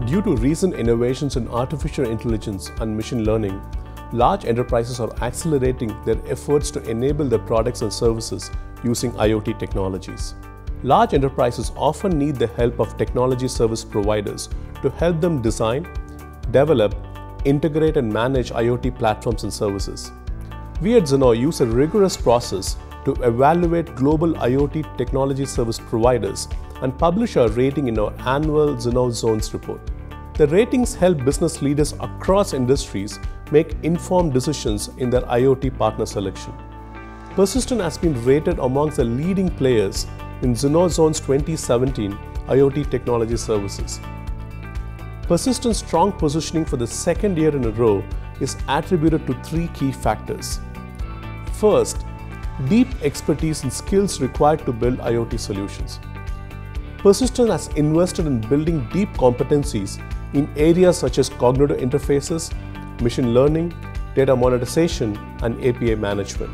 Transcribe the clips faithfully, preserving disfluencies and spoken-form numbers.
Due to recent innovations in artificial intelligence and machine learning, large enterprises are accelerating their efforts to enable their products and services using IoT technologies. Large enterprises often need the help of technology service providers to help them design, develop, integrate and manage IoT platforms and services. We at Zinnov use a rigorous process to evaluate global IoT technology service providers and publish our rating in our annual Zinnov Zones report. The ratings help business leaders across industries make informed decisions in their IoT partner selection. Persistent has been rated amongst the leading players in Zinnov Zones twenty seventeen IoT Technology Services. Persistent's strong positioning for the second year in a row is attributed to three key factors. First, deep expertise and skills required to build IoT solutions. Persistent has invested in building deep competencies in areas such as cognitive interfaces, machine learning, data monetization, and A P I management.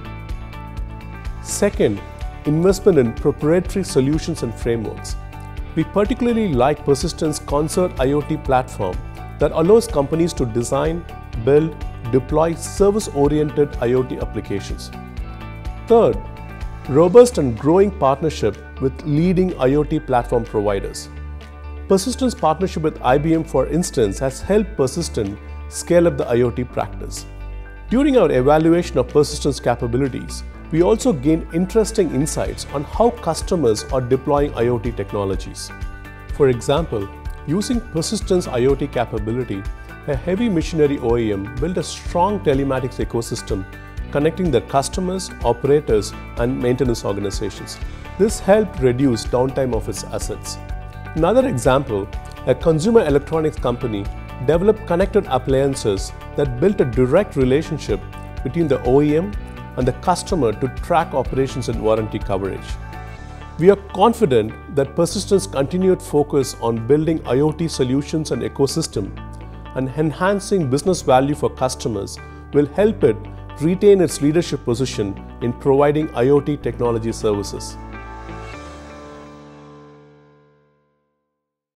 Second, investment in proprietary solutions and frameworks. We particularly like Persistent's Concert IoT platform that allows companies to design, build, deploy service-oriented IoT applications. Third, robust and growing partnership with leading IoT platform providers. Persistent's partnership with I B M, for instance, has helped Persistent scale up the IoT practice. During our evaluation of Persistent's capabilities, we also gained interesting insights on how customers are deploying IoT technologies. For example, using Persistent's IoT capability, a heavy machinery O E M built a strong telematics ecosystem connecting their customers, operators, and maintenance organizations. This helped reduce downtime of its assets. Another example, a consumer electronics company developed connected appliances that built a direct relationship between the O E M and the customer to track operations and warranty coverage. We are confident that Persistent's continued focus on building IoT solutions and ecosystem and enhancing business value for customers will help it retain its leadership position in providing IoT technology services.